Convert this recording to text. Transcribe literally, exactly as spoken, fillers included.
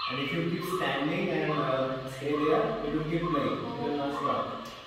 And if you keep standing and uh, stay there, it will keep playing. It will not stop.